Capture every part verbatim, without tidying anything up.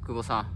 久保さん。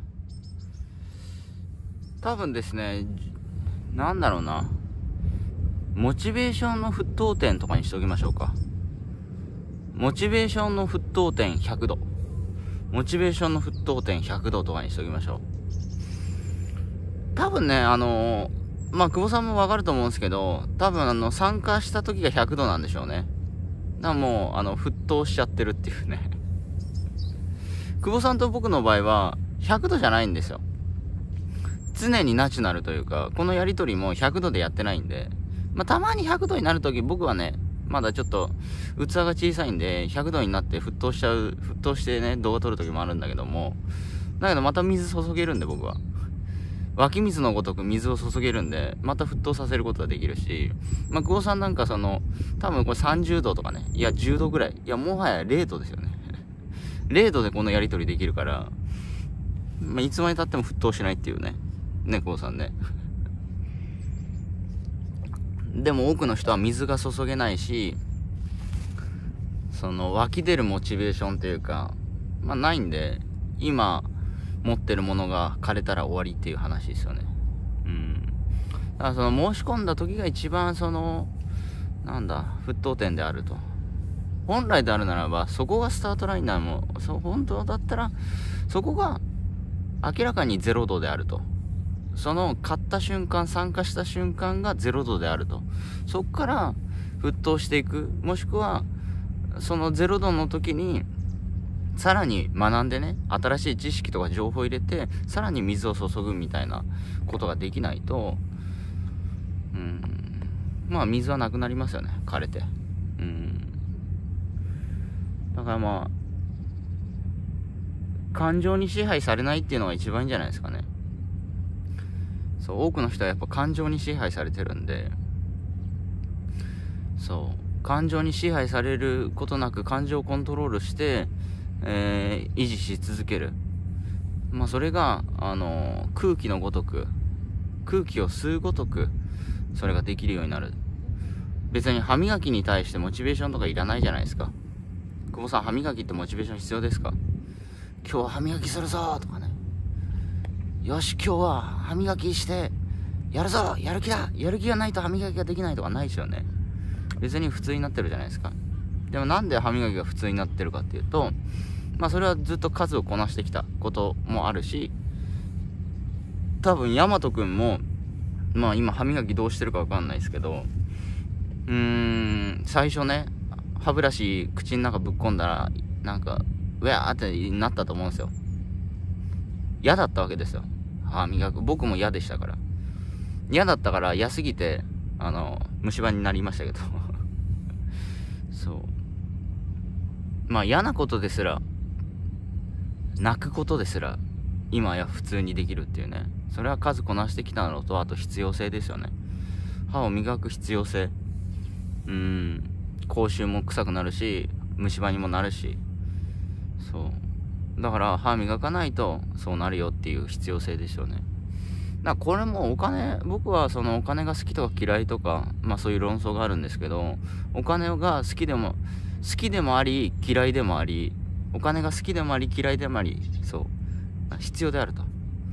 多分ですね、なんだろうな。モチベーションの沸騰点とかにしておきましょうか。モチベーションの沸騰点ひゃくど。モチベーションの沸騰点ひゃくどとかにしておきましょう。多分ね、あのー、まあ、久保さんもわかると思うんですけど、多分あの、参加した時がひゃくどなんでしょうね。だからもう、あの、沸騰しちゃってるっていうね。久保さんと僕の場合は、ひゃくどじゃないんですよ。常にナチュラルというか、このやりとりもひゃくどでやってないんで、まあ、たまにひゃくどになるとき、僕はね、まだちょっと、器が小さいんで、ひゃくどになって沸騰しちゃう、沸騰してね、動画撮るときもあるんだけども、だけどまた水注げるんで、僕は。湧き水のごとく水を注げるんで、また沸騰させることができるし、まあ、久保さんなんかその、多分これさんじゅうどとかね、いや、じゅうどぐらい。いや、もはやれいどですよね。れいどでこのやりとりできるから、まあ、いつまで経っても沸騰しないっていうね。ね、久保さんね。でも多くの人は水が注げないし、その湧き出るモチベーションっていうか、まあないんで、今持ってるものが枯れたら終わりっていう話ですよね。うん。だからその申し込んだ時が一番その、なんだ、沸騰点であると。本来であるならば、そこがスタートラインなのも、そう、本当だったら、そこが明らかにゼロどであると。その買った瞬間、参加した瞬間がゼロどであると。そこから沸騰していく。もしくは、そのゼロどの時に、さらに学んでね、新しい知識とか情報を入れて、さらに水を注ぐみたいなことができないと、うん、まあ水はなくなりますよね、枯れて。うん。だからまあ、感情に支配されないっていうのが一番いいんじゃないですかね。そう、多くの人はやっぱ感情に支配されてるんで、そう感情に支配されることなく感情をコントロールして、えー、維持し続ける。まあそれがあのー、空気のごとく、空気を吸うごとくそれができるようになる。別に歯磨きに対してモチベーションとかいらないじゃないですか。久保さん、歯磨きってモチベーション必要ですか？今日は歯磨きするぞとかね。よし、今日は歯磨きしてやるぞ、やる気だ、やる気がないと歯磨きができないとかないですよね。別に普通になってるじゃないですか。でもなんで歯磨きが普通になってるかっていうと、まあそれはずっと数をこなしてきたこともあるし、多分ヤマトくんもまあ今歯磨きどうしてるかわかんないですけど、うーん最初ね、歯ブラシ口の中ぶっ込んだらなんかうわーってなったと思うんですよ。嫌だったわけですよ、歯磨く。僕も嫌でしたから。嫌だったから嫌すぎてあの虫歯になりましたけどそうまあ嫌なことですら、泣くことですら今や普通にできるっていうね。それは数こなしてきたのと、あと必要性ですよね。歯を磨く必要性。うーん口臭も臭くなるし、虫歯にもなるし、そうだから歯磨かないとそうなるよっていう必要性ですよね。だからこれもお金、僕はそのお金が好きとか嫌いとか、まあそういう論争があるんですけど、お金が好きでも好きでもあり嫌いでもあり、お金が好きでもあり嫌いでもあり、そう必要であると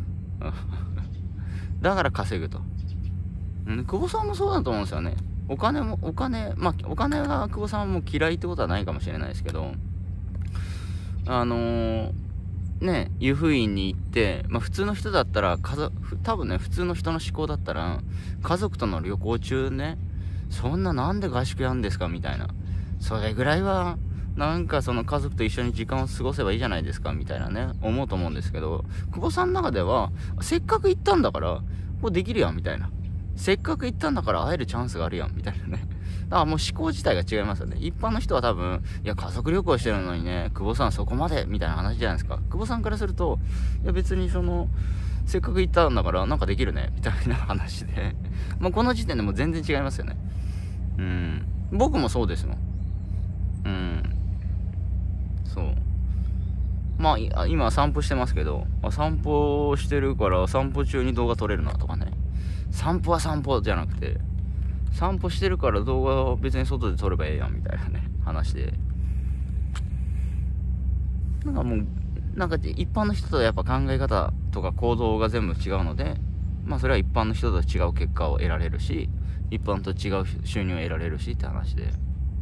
だから稼ぐと。うん、久保さんもそうだと思うんですよね。お金もお金まあお金が久保さんはもう嫌いってことはないかもしれないですけど、あのーね、湯布院に行って、まあ普通の人だったら、家族、多分ね、普通の人の思考だったら、家族との旅行中ね、そんななんで合宿やんですかみたいな。それぐらいは、なんかその家族と一緒に時間を過ごせばいいじゃないですかみたいなね、思うと思うんですけど、久保さんの中では、せっかく行ったんだから、もうできるやんみたいな。せっかく行ったんだから会えるチャンスがあるやんみたいなね。だからもう思考自体が違いますよね。一般の人は多分、いや家族旅行してるのにね、久保さんそこまでみたいな話じゃないですか。久保さんからすると、いや別にその、せっかく行ったんだからなんかできるねみたいな話で、もうこの時点でもう全然違いますよね。うん。僕もそうですもん。うん。そう。まあ、今散歩してますけど、あ散歩してるから散歩中に動画撮れるなとかね。散歩は散歩じゃなくて、散歩してるから動画を別に外で撮ればええやんみたいなね話で、なんかもうなんか一般の人とやっぱ考え方とか行動が全部違うので、まあそれは一般の人と違う結果を得られるし、一般と違う収入を得られるしって話で、うん。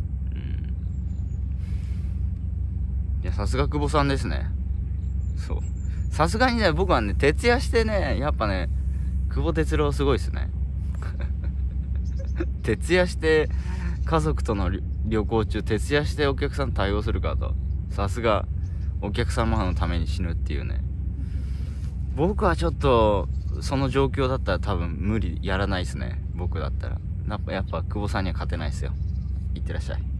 いや、さすが久保さんですね。そう。さすがにね、僕はね、徹夜してね、やっぱね、久保哲郎すごいですね。徹夜して家族との旅行中、徹夜してお客さん対応するかと。さすがお客様のために死ぬっていうね。僕はちょっとその状況だったら多分無理、やらないですね、僕だったら。やっぱやっぱ久保さんには勝てないですよ。いってらっしゃい。